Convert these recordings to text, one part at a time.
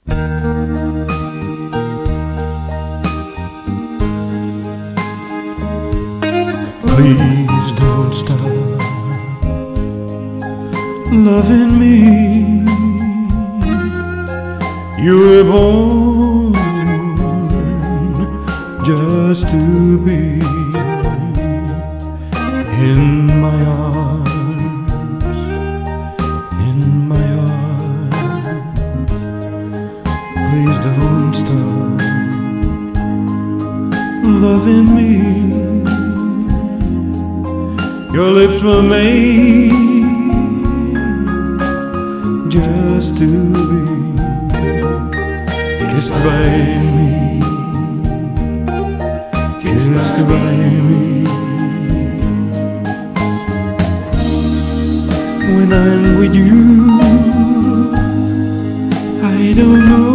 Please don't stop loving me. You were born just to be in my arms, in my arms. Please don't stop loving me. Your lips were made just to be kissed by me, kissed by me. When I'm with you, I don't know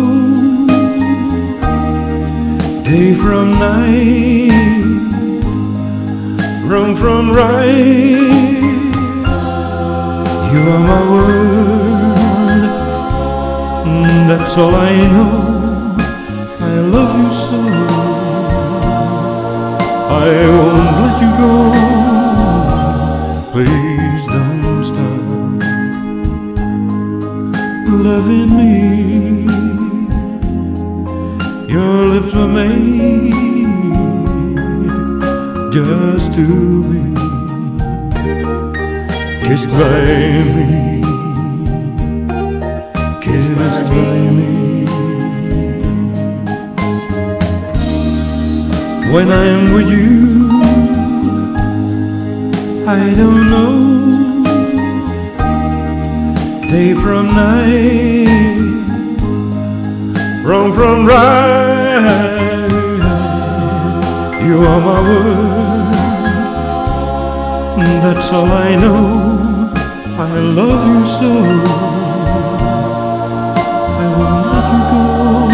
day from night, wrong from right. You are my world, that's all I know. I love you so, I won't let you go. Please don't stop loving me. Your lips were made just to be kissed by me, kissed by me. When I'm with you, I don't know day from night, wrong from right. You are my world, that's all I know. I love you so, I won't let you go.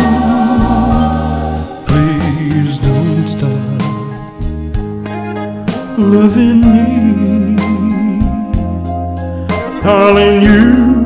Please don't stop loving me, darling. You